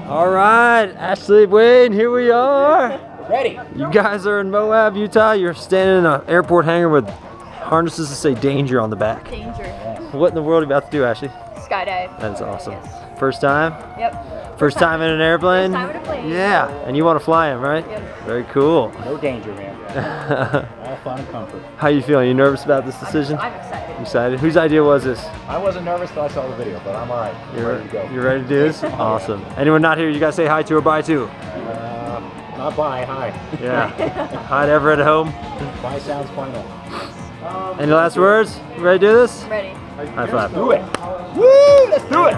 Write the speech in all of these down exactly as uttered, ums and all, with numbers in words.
All right, Ashley, Wayne, here we are. Ready. You guys are in Moab, Utah. You're standing in an airport hangar with harnesses that say danger on the back. Danger. What in the world are you about to do, Ashley? Skydive. That's awesome. Yes. First time? Yep. First time in an airplane? First time in a plane. Yeah, and you want to fly him, right? Yep. Very cool. No danger, man. All fun and comfort. How you feeling? You nervous about this decision? I'm, I'm excited. Excited? Whose idea was this? I wasn't nervous till I saw the video, but I'm all right. I'm You're ready to go. You ready to do this? Awesome. Anyone not here you guys say hi to or bye to? Uh, not bye, hi. Yeah. Hi to Everett at home. Bye sounds final. Um, Any last words? You ready to do this? I'm ready. High five. Do it. Woo! Let's do it.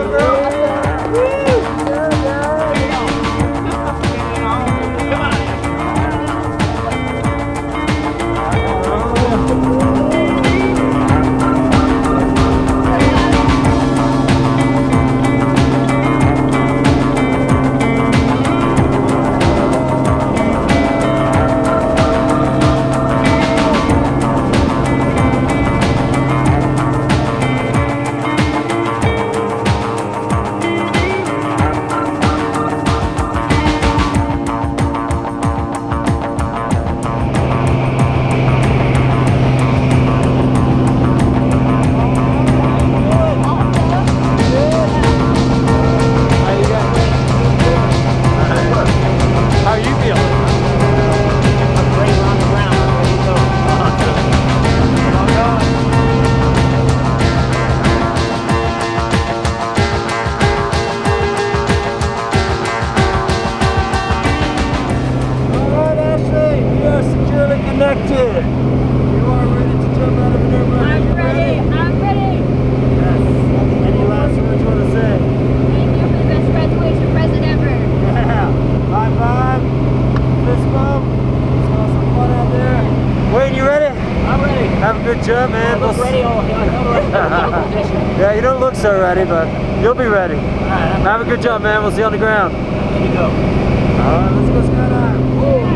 Connected. You are ready to jump out of an airplane. I'm ready. I'm ready. Yes. Any last words you want to say? Thank you for the best graduation present ever. Yeah. High five. Fist bump. Saw some fun out there. Wayne, you ready? I'm ready. Have a good jump, man. I look We'll ready. Oh, yeah, yeah, you don't look so ready, but you'll be ready. all right, Have a good jump, man. We'll see you on the ground. I'm ready to go. All right, let's go skydive.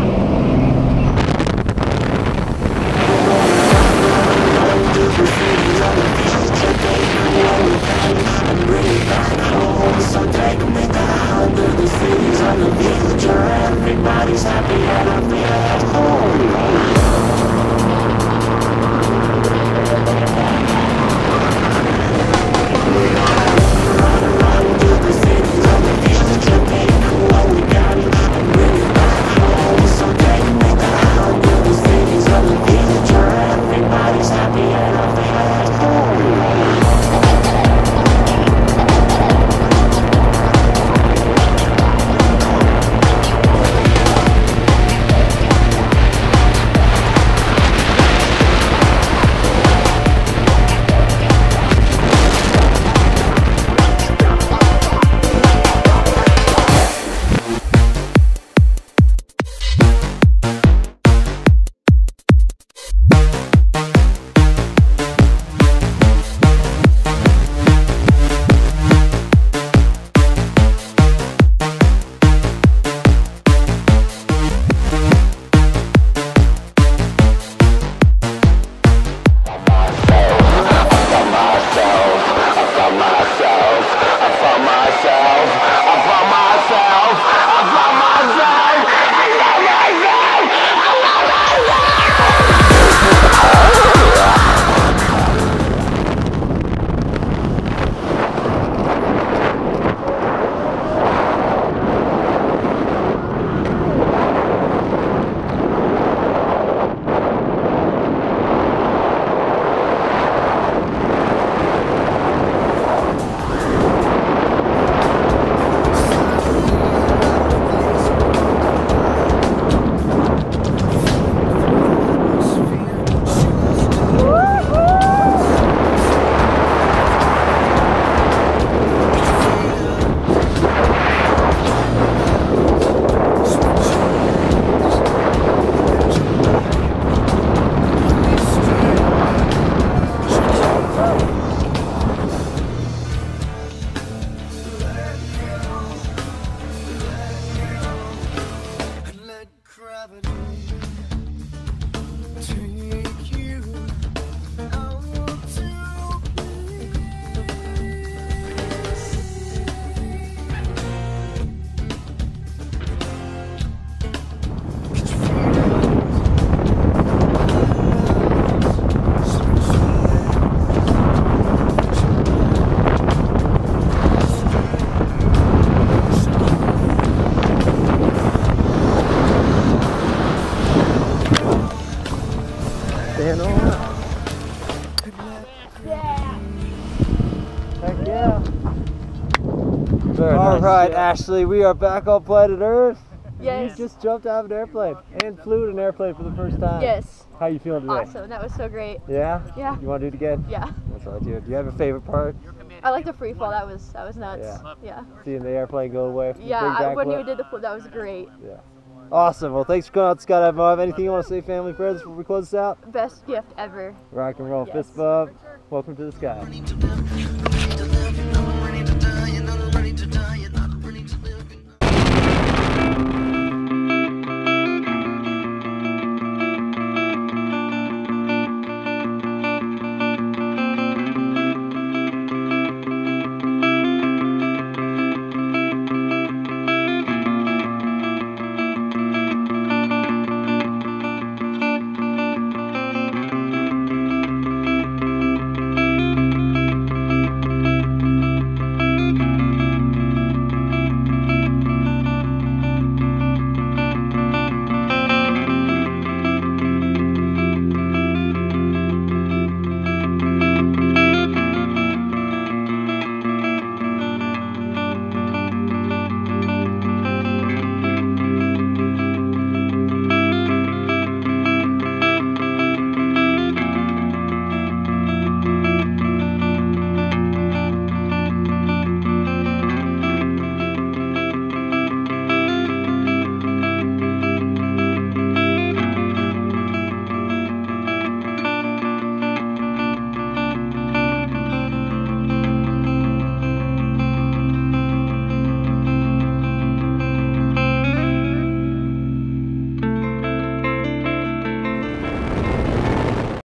So take me down to the cities of the future. Everybody's happy and I feel at home. Run, run to the cities of the future. Take what we got and bring it back. Yeah. Very All nice. right, Yeah. Ashley, we are back on planet Earth. Yes. You just jumped out of an airplane and flew in an airplane for the first time. Yes. How you feeling today? Awesome. That was so great. Yeah? Yeah. You want to do it again? Yeah. That's all I do. Do you have a favorite part? I like the free fall. That was that was nuts. Yeah. Yeah. Seeing the airplane go away from Yeah. the big I, when backflip? you did the flip, that was great. Yeah. Awesome. Well, thanks for coming out to Skydive Moab. Anything you want to say, family, friends, before we close this out? Best gift ever. Rock and roll, Yes. fist bump. Welcome to the sky.